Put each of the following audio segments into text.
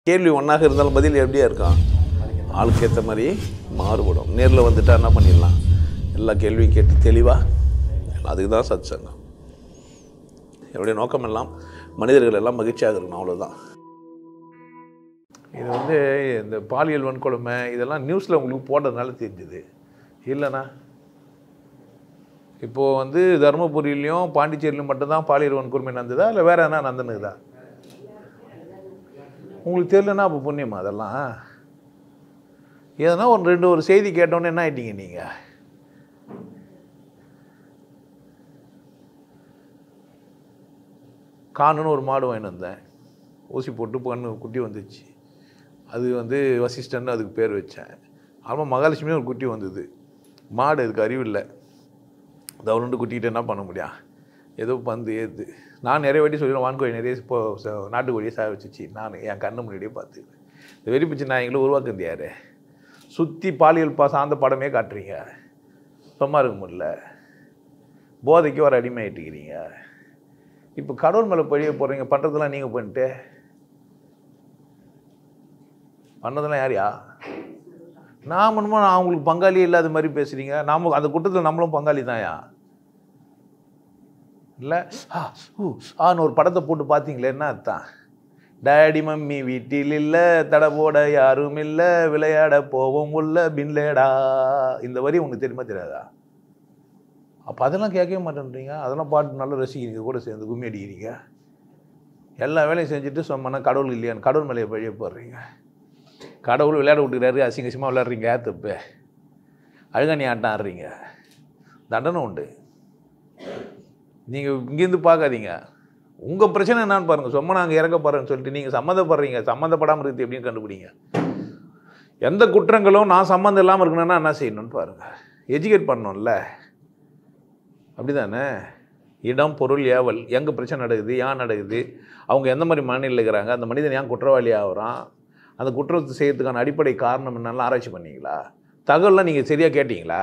கேள்வி ஒன்றாக இருந்தாலும் பதில் எப்படியா இருக்கும்? ஆளுக்கு ஏற்ற மாதிரி மாறுபடும். நேரில் வந்துட்டா என்ன பண்ணிடலாம்? எல்லா கேள்வியும் கேட்டு தெளிவாக, அதுக்கு தான் சத் சங்கம். என்னுடைய நோக்கம் எல்லாம் மனிதர்கள் எல்லாம் மகிழ்ச்சியாக இருக்கணும், அவ்வளோதான். இது இந்த பாலியல் வன்கொடுமை இதெல்லாம் நியூஸில் உங்களுக்கு போடுறதுனால தெரிஞ்சுது. இல்லைண்ணா இப்போது தருமபுரியிலையும் பாண்டிச்சேரியிலையும் மட்டும்தான் பாலியல் வன்கொடுமை நடந்ததா, இல்லை வேறு என்ன நடந்துனுக்குதா? உங்களுக்கு தெரியலன்னா அப்போ புண்ணியமா? அதெல்லாம் எதனா ஒரு செய்தி கேட்டோன்னே என்ன ஆயிட்டீங்க நீங்கள்? காணுன்னு ஒரு மாடு வாங்கிட்டு வந்தேன், ஊசி போட்டு கண்ணு குட்டி வந்துச்சு. அது வசிஷ்டன்னு அதுக்கு பேர் வச்சேன். ஆமாம், மகாலட்சுமியும் ஒரு குட்டி வந்தது. மாடு அதுக்கு அறிவு இல்லை, தவறுண்டு குட்டிக்கிட்ட என்ன பண்ண முடியும்? ஏதோ பந்து ஏது. நான் நிறைய வாட்டி சொல்லிடுவேன், வான்கோழி நிறைய இப்போ நாட்டுக்கோழியை சாய வச்சிச்சு. நான் என் கண்ணு முன்னாடியே பார்த்துக்கிறேன். இந்த வெறிப்பிச்சு நாய்களை உருவாக்குறது யார்? சுற்றி பாலியல் சார்ந்த படமே காட்டுறீங்க, சும்மா இருக்க முடியல. போதைக்கு வர அடிமையாயிட்டுக்கிறீங்க. இப்போ கடவுள் மேலே பழிய போகிறீங்க. பண்ணுறதெல்லாம் நீங்கள் பண்ணிட்டு பண்ணதெல்லாம் யாரையா? நான் அவங்களுக்கு பங்காளி இல்லாத மாதிரி பேசுகிறீங்க. நாம் அந்த குற்றத்தில் நம்மளும் பங்காளி தான்யா. இல்லை ஆன்னு ஒரு படத்தை போட்டு பார்த்தீங்களே, என்ன அர்த்தம்? டேடி மம்மி வீட்டில் இல்லை, தடை போட யாரும் இல்லை, விளையாட போவோம் உள்ள பின்லேடா. இந்த வரி உங்களுக்கு தெரியுமா தெரியாதா? அப்போ அதெல்லாம் கேட்கவே மாட்டேன்றீங்க. அதெல்லாம் பாட்டு நல்லா ரசிக்கிறீங்க, கூட சேர்ந்து கும்மி அடிக்கிறீங்க. எல்லா வேலையும் செஞ்சுட்டு சொன்னா கடவுள் இல்லையான்னு கடவுள் மேலேயே பழிய போடுறீங்க. கடவுள் விளையாட விட்டுக்கிறாரு, அசிங்கசியமாக விளையாடுறீங்க. தப்பு. அழுகாணி ஆட்டம் ஆடுறீங்க, தண்டனை உண்டு. நீங்கள் இங்கேருந்து பார்க்காதீங்க. உங்கள் பிரச்சனை என்னான்னு பாருங்கள். சும்மா நாங்கள் இறக்க போகிறேன்னு சொல்லிட்டு நீங்கள் சம்மந்தப்படுறீங்க. சம்மந்தப்படாமல் இருக்குது எப்படின்னு கண்டுபிடிங்க. எந்த குற்றங்களும் நான் சம்மந்தம் இல்லாமல் இருக்கணும்னா என்ன செய்யணும்னு பாருங்கள். எஜுகேட் பண்ணணும்ல, அப்படி தானே? இடம் பொருள் ஏவல், எங்கே பிரச்சனை நடக்குது, ஏன் நடக்குது, அவங்க எந்த மாதிரி மனநிலையில் இருக்கிறாங்க, அந்த மனிதன் ஏன் குற்றவாளி ஆகிறான், அந்த குற்றத்தை செய்யறதுக்கான அடிப்படை காரணம் என்னெல்லாம் ஆராய்ச்சி பண்ணீங்களா? தகவல்லாம் நீங்கள் சரியாக கேட்டீங்களா?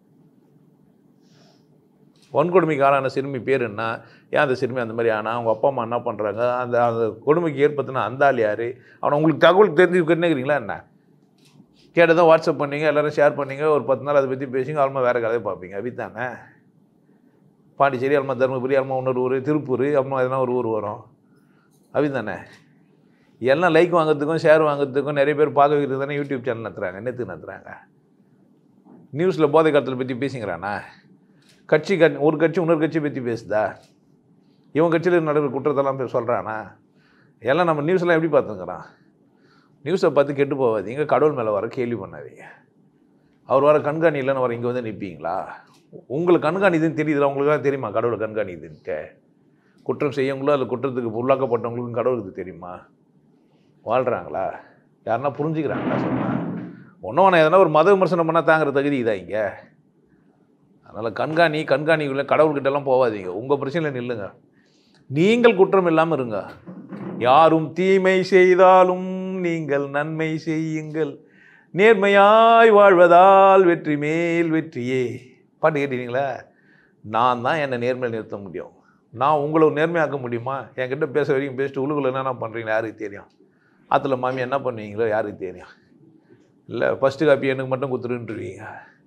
வன்கொடுமைக்கு ஆளான சிறுமி பேர் என்ன, ஏன் அந்த சிறுமி அந்த மாதிரி ஆனால் அவங்க அப்பா அம்மா என்ன பண்ணுறாங்க, அந்த அந்த கொடுமைக்கு ஏற்படுத்தினா அந்த ஆள் யார், அவனை உங்களுக்கு தகவல் தெரிஞ்சுக்கிறீங்களா என்ன? கேட்டதான் வாட்ஸ்அப் பண்ணிங்க, எல்லோரும் ஷேர் பண்ணிங்க, ஒரு 10 நாள் அதை பற்றி பேசிங்க, ஆல்மா வேறு கதையை பார்ப்பீங்க. அப்படித்தானே? பாண்டிச்சேரி ஆல்மா தருமபுரி ஆல்மா இன்னொரு ஊர் திருப்பூர் அம்மா எதனா ஒரு ஊர் வரும். அப்படித்தானே? எல்லாம் லைக் வாங்குறதுக்கும் ஷேர் வாங்குறதுக்கும் நிறைய பேர் பார்க்க வைக்கிறது தானே யூடியூப் சேனல் நடத்துகிறாங்க, நேற்று நடத்துகிறாங்க. நியூஸில் போதை காலத்தில் பற்றி பேசிங்கிறானா? ஒரு கட்சி இன்னொரு கட்சியை பற்றி பேசுதா? இவன் கட்சியில் நடக்கிற குற்றத்தெல்லாம் சொல்கிறானா? எல்லாம் நம்ம நியூஸ்லாம் எப்படி பார்த்துங்கிறான்? நியூஸை பார்த்து கெட்டு போகாதீங்க. கடவுள் மேலே வர கேள்வி பண்ணாதீங்க. அவர் வர கண்காணி இல்லைன்னு வர இங்கே நிற்பீங்களா? உங்களுக்கு கண்காணி இதுன்னு தெரியுதுல, உங்களுக்குலாம் தெரியுமா கடவுளை கண்காணி இதுன்ட்டு? குற்றம் செய்யவங்களும் அதில் குற்றத்துக்கு உள்ளாக்கப்பட்டவங்களுக்கும் கடவுளுக்கு தெரியுமா? வாழ்கிறாங்களா? யாருன்னா புரிஞ்சுக்கிறாங்களா? சொன்னால் ஒன்றும் எதனா ஒரு மத விமர்சனம் பண்ணால் தாங்கிற தகுதி இதா இங்கே? அதனால் கண்காணிக்குள்ளே கடவுள்கிட்டலாம் போகாதீங்க. உங்கள் பிரச்சனையில் நில்லுங்க. நீங்கள் குற்றம் இல்லாமல் இருங்க. யாரும் தீமை செய்தாலும் நீங்கள் நன்மை செய்யுங்கள், நேர்மையாய் வாழ்வதால் வெற்றி மேல் வெற்றியே. பாட்டு கேட்டீங்களா? நான் தான் என்னை நேர்மையில் நிறுத்த முடியும். நான் உங்களை நேர்மையாக்க முடியுமா? என்கிட்ட பேச வரைக்கும் பேசிட்டு உள்ளுக்குள்ள என்னென்ன பண்ணுறீங்களா யாருக்கு தெரியும்? ஆற்றுல மாமி என்ன பண்ணுவீங்களோ யாருக்கு தெரியும்? இல்லை ஃபஸ்ட்டு காப்பி எனக்கு மட்டும் கொடுத்துருன்றீங்க.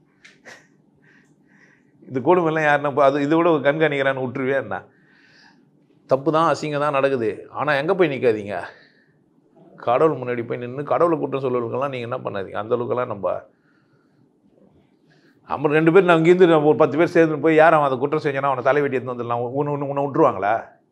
இது கொடுமைலாம் யாருன்னா அது இது கூட கண்காணிக்கிறான்னு விட்டுருவே என்ன? தப்பு தான், அசிங்கம் தான் நடக்குது. ஆனால் எங்கே போய் நிற்காதீங்க, கடவுள் முன்னாடி போய் நின்று கடவுளை குற்றம் சொல்லுவதுக்கெல்லாம் நீங்கள் என்ன பண்ணாதீங்க. அந்தளவுக்கெல்லாம் நம்ம 2 பேர் நான் இங்கேருந்து ஒரு 10 பேர் சேர்ந்து போய் யார் அவன் அதை குற்றம் செஞ்சானா அவனை தலை வெட்டி எடுத்து வந்துடலாம். உன்னை விட்டுருவாங்களா?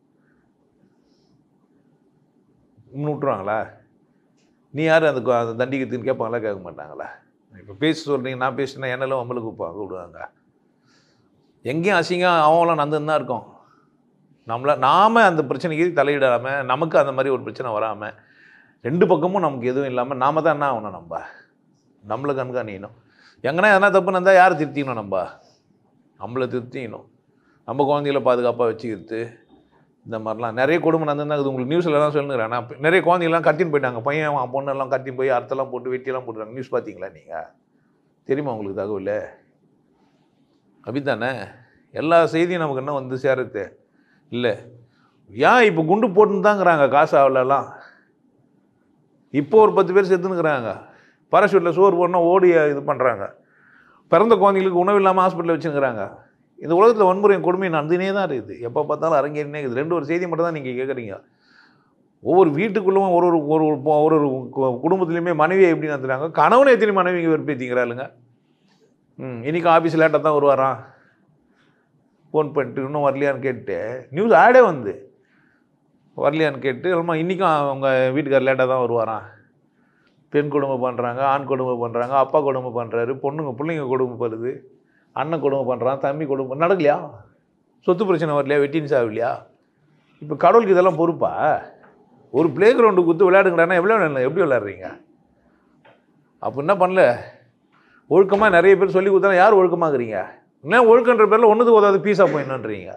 விட்டுருவாங்களா? நீ யார் அந்த தண்டிக்கிறதுன்னு கேட்பாங்களா? கேட்க மாட்டாங்களா? இப்போ பேச சொல்கிறீங்க, நான் பேசினா என்னெல்லாம் நம்மளுக்கு விடுவாங்க. எங்கேயும் அசிங்கம் அவங்களாம் நடந்துன்னு தான் இருக்கும். நாம் அந்த பிரச்சனைக்கு தலையிடாமல், நமக்கு அந்த மாதிரி ஒரு பிரச்சனை வராமல், 2 பக்கமும் நமக்கு எதுவும் இல்லாமல் நாம் தான் என்ன ஆகணும்? நம்மளை கண்காணிக்கணும். எங்கன்னா எதனா தப்புன்னு இருந்தால் யாரை திருத்திக்கணும்? நம்மளை திருத்திக்கணும். நம்ம குழந்தைகளை பாதுகாப்பாக வச்சுக்கிறது. இந்த மாதிரிலாம் நிறைய கொடுமை நடந்துன்னா அது உங்களுக்கு நியூஸில் தான் சொல்லுங்கிறேன். நான் நிறைய குழந்தைங்களாம் கட்டின்னு போயிட்டாங்க. பையன் பொண்ணெல்லாம் கட்டின்னு போய் அர்த்தம்லாம் போட்டு வெட்டியெல்லாம் போட்டுறாங்க. நியூஸ் பார்த்தீங்களா நீங்கள்? தெரியுமா உங்களுக்கு தகவல்? அப்படித்தானே? எல்லா செய்தியும் நமக்கு என்ன சேருது இல்லை. ஏன் இப்போ குண்டு போட்டுன்னு தாங்கிறாங்க காசாவிலலாம்? இப்போ ஒரு 10 பேர் செத்துனுக்குறாங்க. பாராஷூட்டில் சோறு போடணும் ஓடி இது பண்ணுறாங்க. பிறந்த குழந்தைங்களுக்கு உணவு இல்லாமல் ஹாஸ்பிட்டலில் வச்சுருக்கிறாங்க. இந்த உலகத்தில் வன்முறையும் கொடுமை நடந்துனே தான் இருக்குது. எப்போ பார்த்தாலும் அரங்கேறினே இருக்குது. 2 ஒரு செய்தி மட்டும் தான் நீங்கள் கேட்குறீங்க. ஒவ்வொரு வீட்டுக்குள்ளும் ஒரு ஒரு ஒரு ஒரு குடும்பத்துலேயுமே மனைவியை எப்படி நடத்துகிறாங்க, கணவனை எத்தனை மனைவிங்க வெறுப்பேற்றிக்கிறாளுங்க. இன்றைக்கி ஆஃபீஸ் லேட்டாக தான் வருவாராம், ஃபோன் பண்ணிட்டு இன்னும் வரலையான்னு கேட்டு நியூஸ் ஆடே வந்து வரலையான்னு கேட்டு இல்லைம்மா இன்றைக்கும் அவங்க வீட்டுக்கார் லேட்டாக தான் வருவாராம். பெண் கொடுமை பண்ணுறாங்க, ஆண் கொடுமை பண்ணுறாங்க, அப்பா கொடுமை பண்ணுறாரு, பிள்ளைங்க கொடுமை பண்ணுது, அண்ணன் கொடுமை பண்ணுறான், தம்பி கொடுமை நடக்கலையா? சொத்து பிரச்சனை வரலையா? வெட்டின்னு சாவில்லையா? இப்போ கடவுளுக்கு இதெல்லாம் பொறுப்பா? ஒரு பிளே கிரவுண்டு கொடுத்து விளையாடுங்கடானா எப்படி விளையாடுறீங்க? அப்போ என்ன பண்ணல, ஒழுக்கமாக நிறைய பேர் சொல்லி கொடுத்தா யார் ஒழுக்கமாகறீங்க? இன்னும் ஒழுக்கன்ற பேரில் ஒன்றுக்கு உதாவது பீஸாக போயிடணுன்றீங்க.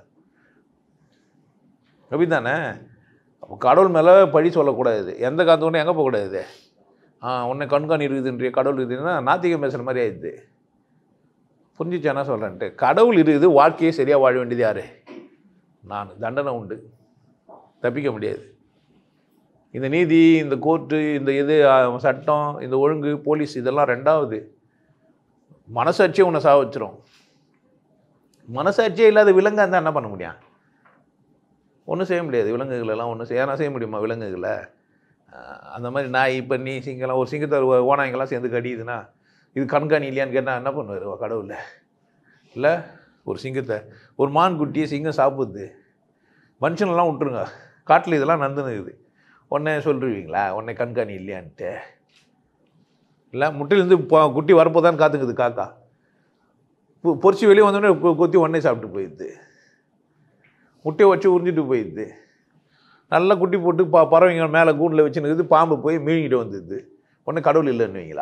அப்படி தானே? அப்போ கடவுள் மேலே பழி சொல்லக்கூடாது. எந்த காத்து கொண்டு எங்கே போகக்கூடாது. உன்னை கண்காணி இருக்குதுன்றிய கடவுள் இருக்குதுன்னா நாத்திகம் பேசுகிற மாதிரி ஆயிடுது. புரிஞ்சிச்சு என்ன சொல்கிறேன்ட்டு? கடவுள் இருக்குது, வாழ்க்கையை சரியாக வாழ வேண்டியது யார்? நான். தண்டனை உண்டு, தப்பிக்க முடியாது. இந்த நீதி, இந்த கோர்ட்டு, இந்த இது சட்டம், இந்த ஒழுங்கு, போலீஸ் இதெல்லாம் ரெண்டாவது. மனசாட்சியே உன்னை சாக வச்சிரும். மனசாட்சியே இல்லாத விலங்காக இருந்தால் என்ன பண்ண முடியும்? ஒன்றும் செய்ய முடியாது. விலங்குகளெல்லாம் ஒன்றும் செய்ய முடியுமா? விலங்குகளை அந்த மாதிரி நாய் பண்ணி சிங்கெல்லாம் ஒரு சிங்கத்தை ஓனாய்ங்கெல்லாம் சேர்ந்து கடியுதுன்னா இது கண்காணி இல்லையான்னு கேட்டால் என்ன பண்ணுவார் கடவுள்? இல்லை, ஒரு சிங்கத்தை ஒரு மான் குட்டியை சிங்கம் சாப்பிடுது, மனுஷனெல்லாம் விட்டுருங்க, காட்டில் இதெல்லாம் நடந்துனுக்குது, உடனே சொல்லிடுவீங்களா உடனே கண்காணி இல்லையான்ட்டு? இல்லை, முட்டையிலேருந்து குட்டி வரப்போதான்னு காத்துக்குது காக்கா, பொறிச்சி வெளியே வந்தோடனே கொத்தி உடனே சாப்பிட்டு போயிடுது, முட்டையை வச்சு உறிஞ்சிட்டு போயிடுது. நல்லா குட்டி போட்டு பறவைங்க மேலே கூண்டில் வச்சுன்னு பாம்பு போய் மீழ்கிட்டு வந்துடுது, உடனே கடவுள் இல்லைன்னுவீங்களா?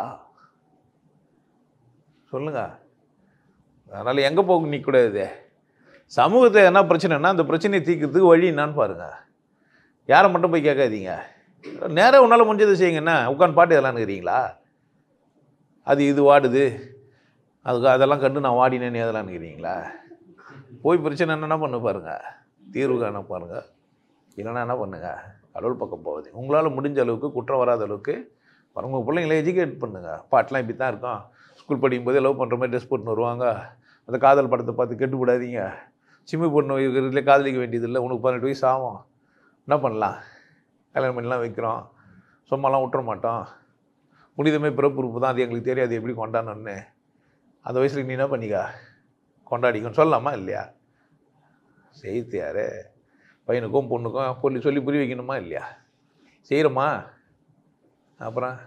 சொல்லுங்க. அதனால் எங்கே போக நிற்கக்கூடாது. சமூகத்தில் என்ன பிரச்சனைனா அந்த பிரச்சனையை தீர்க்கிறதுக்கு வழி என்னான்னு பாருங்கள். யாரை மட்டும் போய் கேட்காதீங்க. நேராக உன்னால் முடிஞ்சதை செய்யுங்கண்ணா. உட்காந்து பாட்டு இதெல்லாம் இருக்கிறீங்களா? அது இது வாடுது, அதுக்கு அதெல்லாம் கண்டு நான் வாடினேன்னு எதெல்லாம் இருக்கிறீங்களா? போய் பிரச்சனை என்னென்ன பண்ண பாருங்கள், தீர்வு காண பாருங்கள். இல்லைன்னா என்ன பண்ணுங்க, கடவுள் பக்கம் போகுது. உங்களால் முடிஞ்ச அளவுக்கு குற்றம் வராத அளவுக்கு உங்கள் பிள்ளைங்களை எஜுகேட் பண்ணுங்கள். பாட்டெலாம் இப்படி தான் இருக்கும், ஸ்கூல் படிக்கும்போதே லவ் பண்ணுற மாதிரி ட்ரெஸ் போட்டுன்னு வருவாங்க, அந்த காதல் படத்தை பார்த்து கெட்டு விடாதீங்க, சிம்மி பொண்ணு இருக்கிறதுல காதலிக்க வேண்டியதில்லை, உனக்கு 18 வயசு ஆகும், என்ன பண்ணலாம், கல்யாணம் பண்ணிலாம் வைக்கிறோம், சும்மாலாம் விட்டுற மாட்டோம், புனிதமே பிறப்புறுப்பு தான், அது எங்களுக்கு தெரியாது எப்படி கொண்டாடணுன்னு, அந்த வயசில் நீ என்ன பண்ணிக்க கொண்டாடிக்கன்னு சொல்லலாமா இல்லையா? செய்து யாரு? பையனுக்கும் பொண்ணுக்கும் சொல்லி புரிய வைக்கணுமா இல்லையா? செய்கிறோமா? அப்புறம்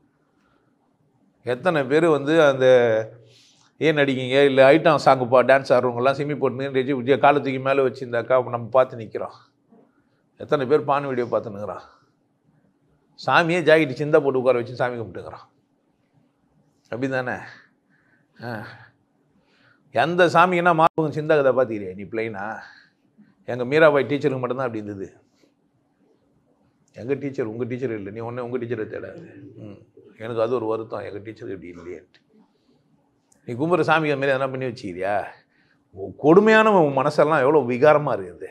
எத்தனை பேர் அந்த ஏன் நடிக்கிங்க இல்லை ஐட்டம் சாங்குப்பா டான்ஸ் ஆடுறவங்கலாம் சிம்மி போட்டுன்னு காலத்துக்கு மேலே வச்சுருந்தாக்கா நம்ம பார்த்து நிற்கிறோம். எத்தனை பேர் பான் வீடியோ பார்த்துன்னுக்குறான். சாமியே ஜாக்கெட்டு சிந்தா போட்டு உட்கார வச்சு சாமி கும்பிட்டுக்கிறான். அப்படி தானே? எந்த சாமின்னா மார்பகம் சிந்தா கதை பார்த்துக்கிறியா நீ பிளைனா? எங்கள் மீராபாய் டீச்சருக்கு மட்டும்தான் அப்படி இருந்தது. எங்கள் டீச்சர் உங்கள் டீச்சர் இல்லை, நீ ஒன்றே உங்கள் டீச்சரை தேடாது. எனக்கு அது ஒரு வருத்தம், எங்கள் டீச்சர் இப்படி இல்லையேன்ட்டு. நீ கும்புற சாமிக்கு மாரி எதனா பண்ணி வச்சுக்கிறியா? கொடுமையான மனசெல்லாம் எவ்வளோ விகாரமாக இருக்குது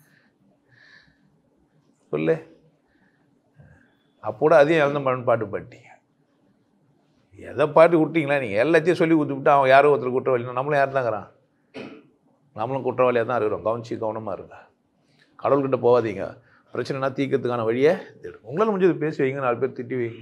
சொல்லு. அப்போட அதையும் இழந்த பாட்டு பாட்டீங்க. எதை பாட்டு விட்டீங்களா நீங்கள்? எல்லாத்தையும் சொல்லி கொடுத்துவிட்டு அவன் யாரோ ஒருத்தர் குற்றவாளி, நம்மளும் யார் தாங்கிறான், நம்மளும் குற்றவாளியாக தான் இருக்கிறோம். கவனமாக இருங்க. கடவுள்கிட்ட போகாதீங்க. பிரச்சனைனா தீர்க்கிறதுக்கான வழியை தேடும். உங்களால் முடிஞ்சது பேசி வைங்க, 4 பேர் திட்டி வைங்க.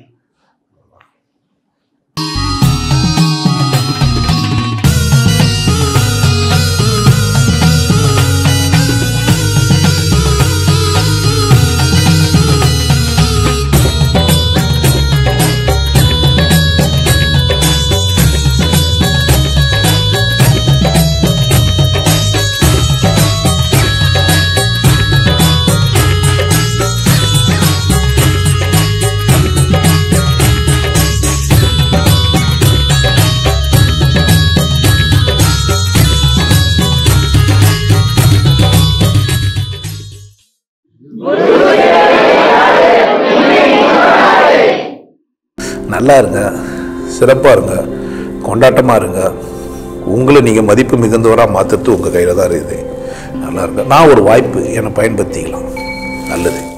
நல்லா இருங்க, சிறப்பாக இருங்க, கொண்டாட்டமாக இருங்க. உங்களை நீங்கள் மதிப்பு மிகுந்தவராக மாற்றுறது உங்கள் கையில் தான் இருக்குது. நல்லா இருங்க. நான் ஒரு வாய்ப்பு என்னை பயன்படுத்திக்கலாம். நல்லது.